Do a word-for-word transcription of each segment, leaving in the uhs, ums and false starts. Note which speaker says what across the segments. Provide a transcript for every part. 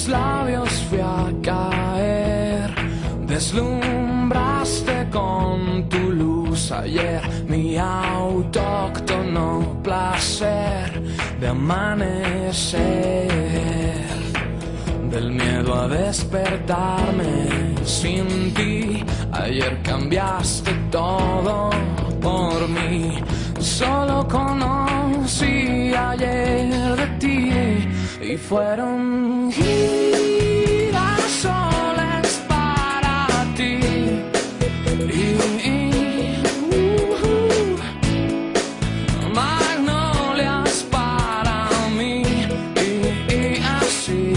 Speaker 1: tus labios fui a caer, deslumbraste con tu luz ayer mi autóctono placer de amanecer, del miedo a despertarme sin ti. Ayer cambiaste todo por mí, solo conocí ayer de ti y fueron girasoles para ti y, y uh, magnolias para mí y, y así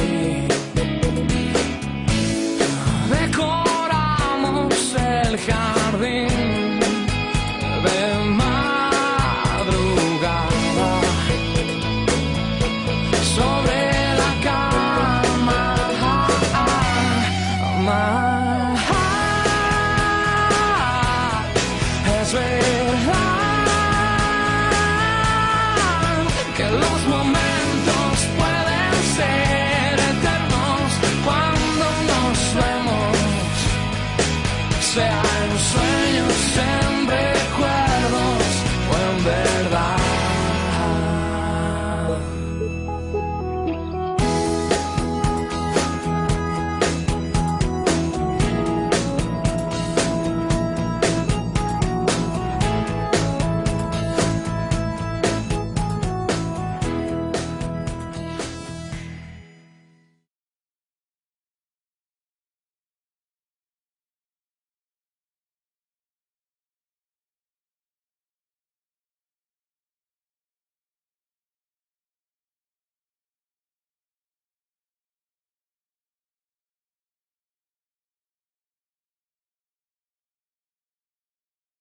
Speaker 1: decoramos el jardín.